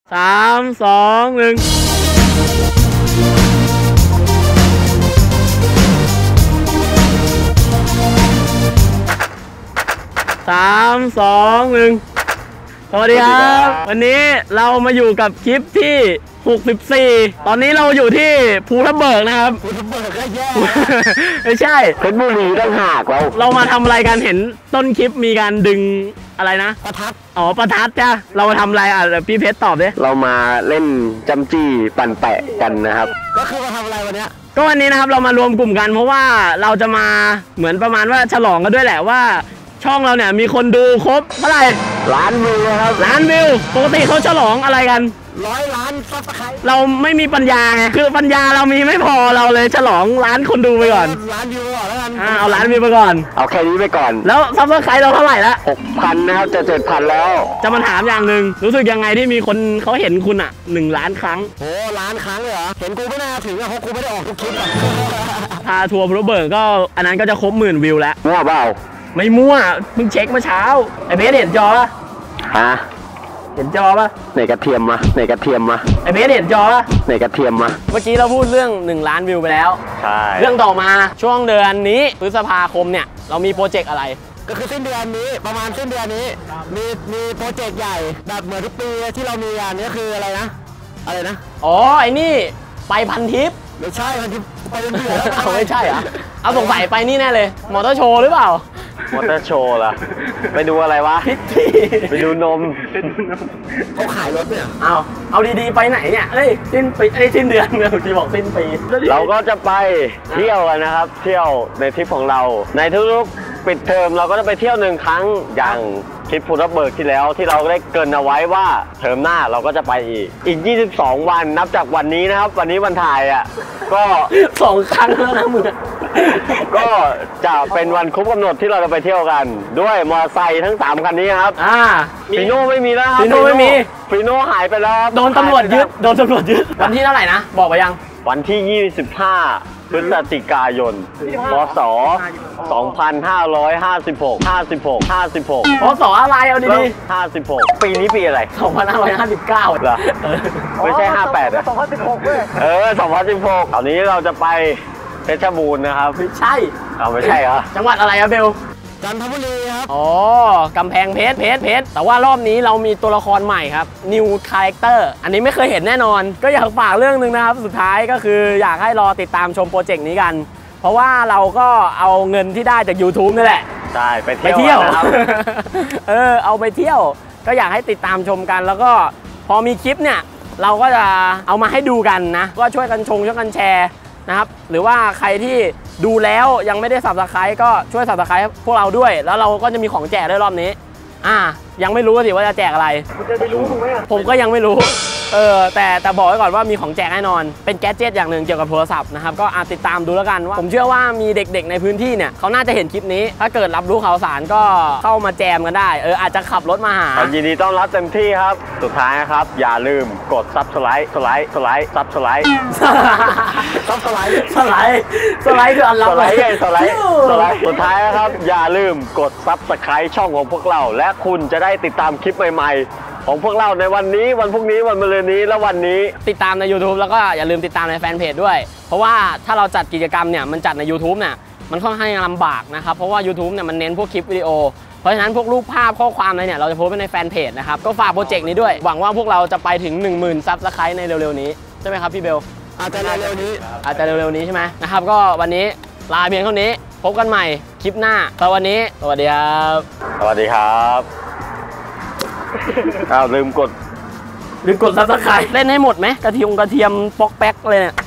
3 2 1 3 2 1สวัสดีครับวันนี้เรามาอยู่กับคลิปที่64ตอนนี้เราอยู่ที่ภูทับเบิกนะครับภูทับเบิกก็แย่ไม่ใช่เพชรบุรีต้องหากเรามาทำอะไรกันเห็นต้นคลิปมีการดึงอะไรนะประทัดอ๋อประทัดจ้ะเรามาทำอะไรอ่ะพี่เพชรตอบดิเรามาเล่นจำจี้ปั่นแปะกันนะครับก็คือมาทำอะไรวันนี้ก็วันนี้นะครับเรามารวมกลุ่มกันเพราะว่าเราจะมาเหมือนประมาณว่าฉลองกันด้วยแหละว่าช่องเราเนี่ยมีคนดูครบเท่าไหร่ 1,000,000 วิวครับ 1,000,000 วิวปกติเขาฉลองอะไรกัน 100 ล้านซับสไครบ์เราไม่มีปัญญาไงคือปัญญาเรามีไม่พอเราเลยฉลอง1,000,000 คนดูไปก่อน 1,000,000 วิวก่อนแล้วกันเอา1,000,000 วิวไปก่อนเอาแค่นี้ไปก่อนแล้วซับสไครบ์เราเท่าไหร่ละ 6,000 นะครับจะ 7,000 แล้วจะมาถามอย่างหนึ่งรู้สึกยังไงที่มีคนเขาเห็นคุณอ่ะ1 ล้านครั้งโอ้1,000,000 ครั้งเลยเหรอเห็นกูไม่น่าถึงเพราะกูไม่ได้ออกทุกคลิปพาทัวร์ภูทับเบิกก็อันนั้นก็จะครบ10,000 วิวแล้วมั่วเปล่าไม่มั่วเพิ่งเช็คเมื่อเช้าไอเพชรเห็นจอป่ะฮะเห็นจอป่ะไหนกระเทียมมาไหนกระเทียมมาไอเพชรเห็นจอป่ะไหนกระเทียมมาเมื่อกี้เราพูดเรื่อง1 ล้านวิวไปแล้วใช่เรื่องต่อมาช่วงเดือนนี้พฤษภาคมเนี่ยเรามีโปรเจกต์อะไรก็คือสิ้นเดือนนี้ประมาณสิ้นเดือนนี้มีโปรเจกต์ใหญ่แบบเหมือนทุกปีที่เรามีอันนี้คืออะไรนะอ๋อไอ้นี่ไปพันทิปไม่ใช่พันทิปไปเรื่อยๆไม่ใช่เหรอเอาสงสัยไปนี่แน่เลยมอเตอร์โชว์หรือเปล่ามอเตอร์โชว์ล่ะไปดูอะไรวะพิตตี้ไปดูนมเขาขายรถเนี่ยเอาดีๆไปไหนเนี่ยเอ้ยสิ้นปีสิ้นเดือนเนี่ยที่บอกสิ้นปีเราก็จะไปเที่ยวกันนะครับเที่ยวในทริปของเราในทุกๆปิดเทอมเราก็จะไปเที่ยว1 ครั้งอย่างคลิปภูทับเบิกที่แล้วที่เราได้เกริ่นเอาไว้ว่าเทอมหน้าเราก็จะไปอีก22 วันนับจากวันนี้นะครับวันนี้วันถ่ายอ่ะก็ 2 ครั้งแล้วนะมึงก็จะเป็นวันครบกำหนดที่เราจะไปเที่ยวกันด้วยมอเตอร์ไซค์ทั้ง3 คันนี้ครับฟีโน่ไม่มีแล้วครับฟีโน่ไม่มีฟีโน่หายไปแล้วโดนตำรวจยึดวันที่เท่าไหร่นะบอกไปยังวันที่25 พฤศจิกายนพศ2556 พศอะไรเอาดีๆ56ปีนี้ปีอะไร 2559 เหรอไม่ใช่58นะ 2016เว้ย 2016คราวนี้เราจะไปเพชรบูรณ์นะครับไม่ใช่ไม่ใช่เหรอจังหวัดอะไรครับเบลจันทบุรีครับอ๋อกำแพงเพชรแต่ว่ารอบนี้เรามีตัวละครใหม่ครับ New Character อันนี้ไม่เคยเห็นแน่นอนก็อยากฝากเรื่องนึงนะครับสุดท้ายก็คืออยากให้รอติดตามชมโปรเจกต์นี้กันเพราะว่าเราก็เอาเงินที่ได้จาก YouTube นี่แหละใช่ไปเที่ยวนะครับเอาไปเที่ยวก็อยากให้ติดตามชมกันแล้วก็พอมีคลิปเนี่ยเราก็จะเอามาให้ดูกันนะก็ช่วยกันช่วยกันแชร์นะครับหรือว่าใครที่ดูแล้วยังไม่ได้Subscribeก็ช่วยSubscribeพวกเราด้วยแล้วเราก็จะมีของแจกด้วยรอบนี้ยังไม่รู้สิว่าจะแจกอะไรคุณจะไปรู้ถูกไหมผมก็ยังไม่รู้แต่บอกไว้ก่อนว่ามีของแจกแน่นอนเป็นแกดเจ็ตอย่างหนึ่งเกี่ยวกับโทรศัพท์นะครับก็ติดตามดูแล้วกันว่าผมเชื่อว่ามีเด็กๆในพื้นที่เนี่ยเขาน่าจะเห็นคลิปนี้ถ้าเกิดรับรู้ข่าวสารก็เข้ามาแจมกันได้อาจจะขับรถมาหายินดีต้อนรับเต็มที่ครับสุดท้ายนะครับอย่าลืมกดSubscribeคืออะไรสไลด์คืออันลับสไลด์สุดท้ายนะครับอย่าลืมกดSubscribeช่องของพวกเราและคุณจะได้ติดตามคลิปใหม่ๆของพวกเราในวันนี้วันพรุ่งนี้วันมะรืนนี้และวันนี้ติดตามใน YouTube แล้วก็อย่าลืมติดตามในแฟนเพจด้วยเพราะว่าถ้าเราจัดกิจกรรมเนี่ยมันจัดใน YouTube เนี่ยมันค่อนข้างลำบากนะครับเพราะว่า YouTube เนี่ยมันเน้นพวกคลิปวิดีโอเพราะฉะนั้นพวกรูปภาพข้อความอะไรเนี่ยเราจะโพสต์ไว้ในแฟนเพจนะครับก็ฝากโปรเจกต์นี้ด้วยหวังว่าพวกเราจะไปถึง 10,000 Subscribe ในเร็วๆนี้ใช่ไหมครับพี่เบลอาจจะเร็วๆนี้ใช่ไหมนะครับก็วันนี้ลาเพียงเท่านี้พบกันใหม่คลิปหน้าตอนวันนี้สวัสดีครับลืมกด Subscribe เล่นให้หมดไหมกระเทียมปอกแป๊กเลยเนี่ย